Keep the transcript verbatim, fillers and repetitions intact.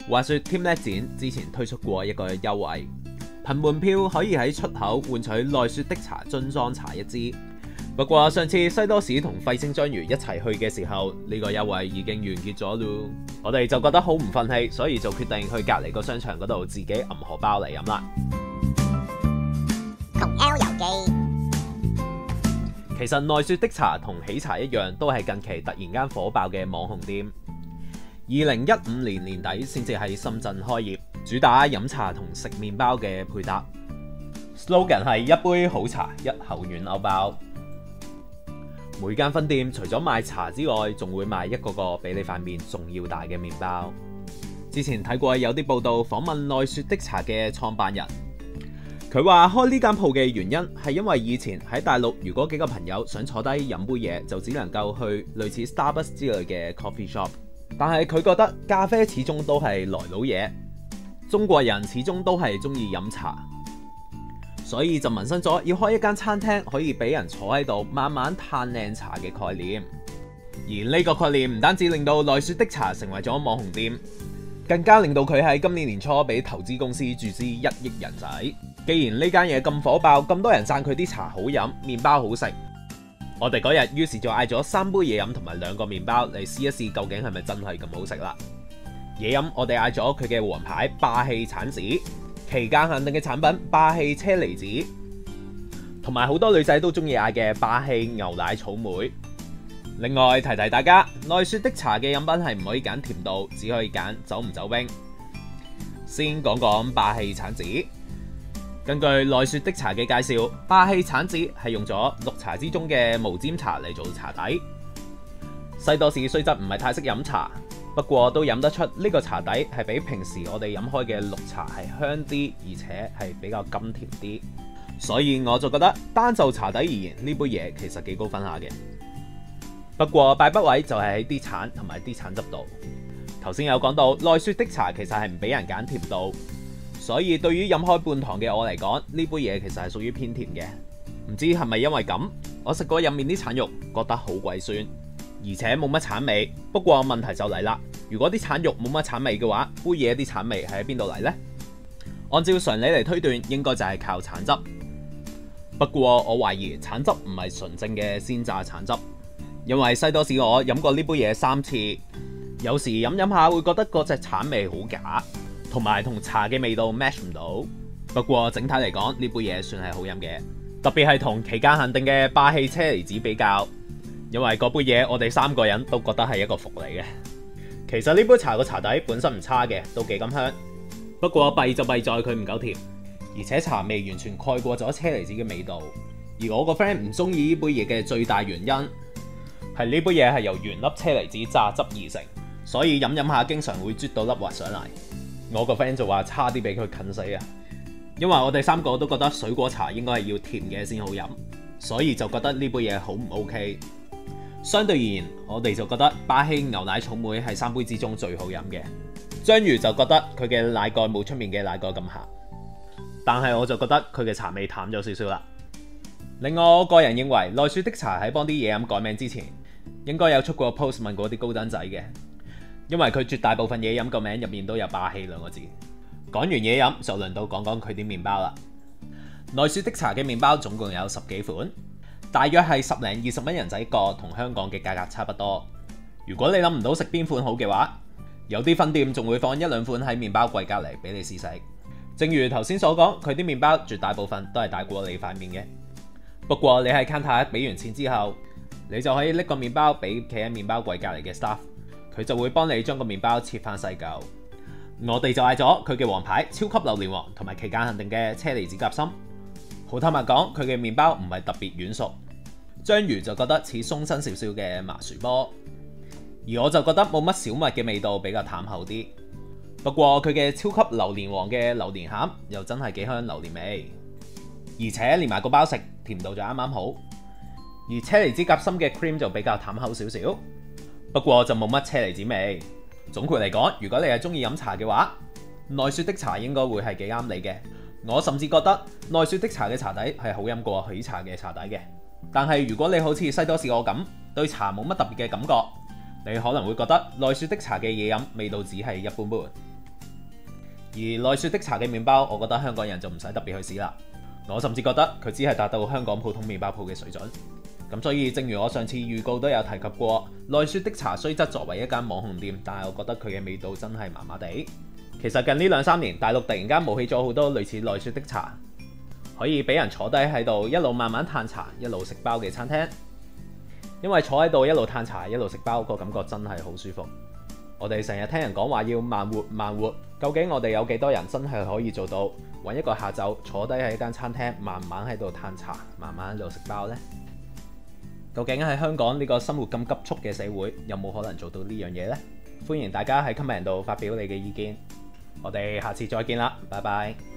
話說 Teamlet 展之前推出過一個優惠，憑門票可以喺出口換取奈雪的茶樽裝茶一支。不過上次西多士同廢青章魚一齊去嘅時候，呢個優惠已經完結咗咯。我哋就覺得好唔忿氣，所以就決定去隔離個商場嗰度自己揞荷包嚟飲啦。 同 L 遊記， 其實奈雪的茶同喜茶一樣，都係近期突然間火爆嘅網紅店。二零一五年年底先至喺深圳開業，主打飲茶同食麵包嘅配搭。slogan 係一杯好茶，一口軟歐包。每間分店除咗賣茶之外，仲會賣一個個比你塊面仲要大嘅麵包。之前睇過有啲報道訪問奈雪的茶嘅創辦人，佢話開呢間鋪嘅原因係因為以前喺大陸，如果幾個朋友想坐低飲杯嘢，就只能夠去類似 Starbucks 之類嘅 coffee shop。但係佢覺得咖啡始終都係來佬嘢，中國人始終都係中意飲茶。所以就萌生咗要開一間餐廳，可以俾人坐喺度慢慢嘆靚茶嘅概念。而呢個概念唔單止令到奈雪的茶成為咗網紅店，更加令到佢喺今年年初俾投資公司注資一億人仔。既然呢間嘢咁火爆，咁多人讚佢啲茶好飲，麵包好食，我哋嗰日於是就嗌咗三杯嘢飲同埋兩個麵包嚟試一試，究竟係咪真係咁好食啦？嘢飲我哋嗌咗佢嘅王牌霸氣橙子，期間限定嘅產品霸氣車厘子，同埋好多女仔都中意嗌嘅霸氣牛奶草莓。另外提提大家，奈雪的茶嘅飲品係唔可以揀甜度，只可以揀走唔走冰。先講講霸氣橙子。根據奈雪的茶嘅介紹，霸氣橙子係用咗綠茶之中嘅無尖茶嚟做茶底。西多士雖則唔係太識飲茶，不過都飲得出呢個茶底係比平時我哋飲開嘅綠茶係香啲，而且係比較甘甜啲。所以我就覺得單就茶底而言，呢杯嘢其實幾高分下嘅。不過敗筆位就係喺啲橙同埋啲橙汁度。頭先有講到奈雪的茶其實係唔俾人揀甜度，所以對於飲開半糖嘅我嚟講，呢杯嘢其實係屬於偏甜嘅。唔知係咪因為咁，我食過入面啲橙肉，覺得好鬼酸，而且冇乜橙味。不過問題就嚟啦，如果啲橙肉冇乜橙味嘅話，杯嘢啲橙味係喺邊度嚟呢？按照常理嚟推斷，應該就係靠橙汁。不過我懷疑橙汁唔係純正嘅鮮榨橙汁，因為西多士我飲過呢杯嘢三次，有時飲飲下會覺得嗰隻橙味好假，同埋同茶嘅味道 match 唔到。不過整體嚟講，呢杯嘢算係好飲嘅，特別係同期間限定嘅霸氣車厘子比較，因為嗰杯嘢我哋三個人都覺得係一個福嚟嘅。其實呢杯茶個茶底本身唔差嘅，都幾甘香。不過弊就弊在佢唔夠甜，而且茶味完全蓋過咗車厘子嘅味道。而我個 friend 唔中意呢杯嘢嘅最大原因係呢杯嘢係由原粒車厘子榨汁而成，所以飲飲下經常會啜到粒滑上嚟。我個 friend 就話差啲俾佢近死啊！因為我哋三個都覺得水果茶應該係要甜嘅先好飲，所以就覺得呢杯嘢好唔 OK。相對而言，我哋就覺得霸氣牛奶草莓係三杯之中最好飲嘅。章魚就覺得佢嘅奶蓋冇出面嘅奶蓋咁鹹，但係我就覺得佢嘅茶味淡咗少少啦。另外，我個人認為奈雪的茶喺幫啲嘢飲改名之前，應該有出過 post 問過啲高登仔嘅，因為佢絕大部分嘢飲個名入面都有霸氣兩個字。講完嘢飲，就輪到講講佢啲麵包啦。奈雪的茶嘅麵包總共有十幾款，大約係十零二十蚊人仔一個，同香港嘅價格差不多。如果你諗唔到食邊款好嘅話，有啲分店仲會放一兩款喺麵包櫃隔離俾你試食。正如頭先所講，佢啲麵包絕大部分都係大過你塊面嘅。不過你喺 counter 俾完錢之後，你就可以拎個麵包俾企喺麵包櫃隔離嘅 staff， 佢就會幫你將個麵包切翻細嚿。我哋就嗌咗佢嘅王牌超級榴蓮王同埋期間限定嘅車厘子夾心。好坦白講，佢嘅麵包唔係特別軟熟，章魚就覺得似鬆身少少嘅麻薯波，而我就覺得冇乜小麥嘅味道，比較淡厚啲。不過佢嘅超級榴蓮王嘅榴蓮餡又真係幾香榴蓮味，而且連埋個包食甜度就啱啱好。而車厘子夾心嘅 cream 就比較淡厚少少，不過就冇乜車厘子味。總括嚟講，如果你係中意飲茶嘅話，奈雪的茶應該會係幾啱你嘅。我甚至覺得奈雪的茶嘅茶底係好飲過喜茶嘅茶底嘅。但係如果你好似西多士我咁對茶冇乜特別嘅感覺，你可能會覺得奈雪的茶嘅嘢飲味道只係一般般。 而奈雪的茶嘅麵包，我覺得香港人就唔使特別去試啦。我甚至覺得佢只係達到香港普通麵包鋪嘅水準。咁所以，正如我上次預告都有提及過，奈雪的茶雖則作為一間網紅店，但係我覺得佢嘅味道真係麻麻地。其實近呢兩三年，大陸突然間冒起咗好多類似奈雪的茶，可以俾人坐低喺度一路慢慢嘆茶，一路食包嘅餐廳。因為坐喺度一路嘆茶，一路食包，個感覺真係好舒服。我哋成日聽人講話要慢活慢活，究竟我哋有幾多人真係可以做到揾一個下晝坐低喺一間餐廳，慢慢喺度嘆茶，慢慢喺度食包呢？究竟喺香港呢個生活咁急促嘅社會，有冇可能做到呢樣嘢呢？歡迎大家喺 comment 度發表你嘅意見。我哋下次再見啦，拜拜。